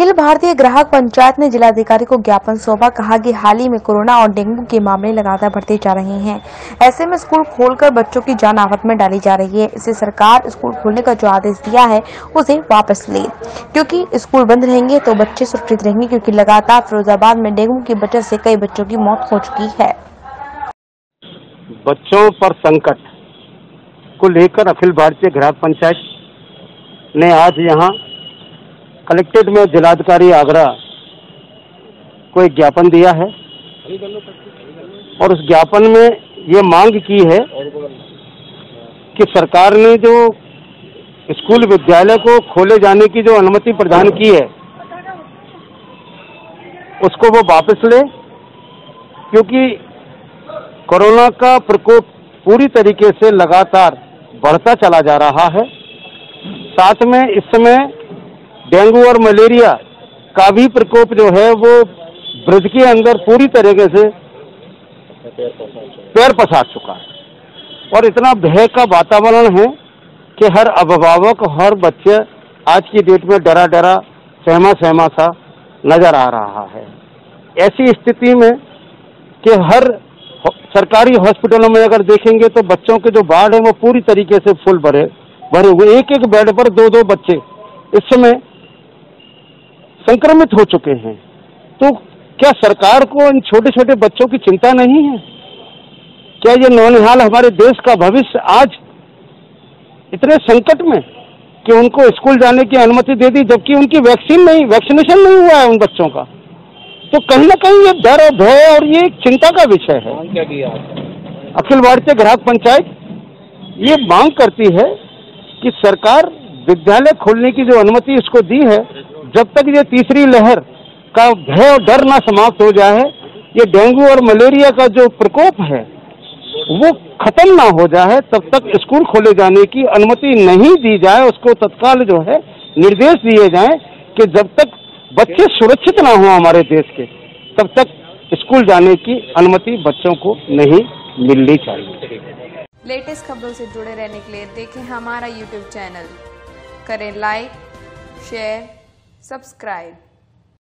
अखिल भारतीय ग्राहक पंचायत ने जिलाधिकारी को ज्ञापन सौंपा। कहा कि हाल ही में कोरोना और डेंगू के मामले लगातार बढ़ते जा रहे हैं। ऐसे में स्कूल खोलकर बच्चों की जान आफत में डाली जा रही है। इससे सरकार स्कूल खोलने का जो आदेश दिया है उसे वापस ले, क्योंकि स्कूल बंद रहेंगे तो बच्चे सुरक्षित रहेंगे, क्योंकि लगातार फिरोजाबाद में डेंगू की वजह से कई बच्चों की मौत हो चुकी है। बच्चों पर संकट को लेकर अखिल भारतीय ग्राहक पंचायत ने आज यहाँ कलेक्ट्रेट में जिलाधिकारी आगरा को एक ज्ञापन दिया है और उस ज्ञापन में ये मांग की है कि सरकार ने जो स्कूल विद्यालय को खोले जाने की जो अनुमति प्रदान की है उसको वो वापस ले, क्योंकि कोरोना का प्रकोप पूरी तरीके से लगातार बढ़ता चला जा रहा है। साथ में इस समय डेंगू और मलेरिया का भी प्रकोप जो है वो ब्रज के अंदर पूरी तरीके से पैर पसार चुका है और इतना भय का वातावरण है कि हर अभिभावक, हर बच्चे आज की डेट में डरा डरा सहमा सा नजर आ रहा है। ऐसी स्थिति में कि हर सरकारी हॉस्पिटलों में अगर देखेंगे तो बच्चों के जो वार्ड है वो पूरी तरीके से फुल भरे हुए, एक बेड पर दो बच्चे इस समय संक्रमित हो चुके हैं। तो क्या सरकार को इन छोटे छोटे बच्चों की चिंता नहीं है? क्या ये नौनिहाल हमारे देश का भविष्य आज इतने संकट में कि उनको स्कूल जाने की अनुमति दे दी, जबकि उनकी वैक्सीनेशन नहीं हुआ है उन बच्चों का? तो कहीं ना कहीं ये डर और भय और ये एक चिंता का विषय है। अखिल भारतीय ग्राहक पंचायत ये मांग करती है कि सरकार विद्यालय खोलने की जो अनुमति इसको दी है, जब तक ये तीसरी लहर का भय और डर ना समाप्त हो जाए, ये डेंगू और मलेरिया का जो प्रकोप है वो खत्म ना हो जाए, तब तक स्कूल खोले जाने की अनुमति नहीं दी जाए। उसको तत्काल जो है निर्देश दिए जाएं कि जब तक बच्चे सुरक्षित ना हो हमारे देश के, तब तक स्कूल जाने की अनुमति बच्चों को नहीं मिलनी चाहिए। लेटेस्ट खबरों से जुड़े रहने के लिए देखें हमारा YouTube चैनल, करें लाइक, शेयर, सब्सक्राइब।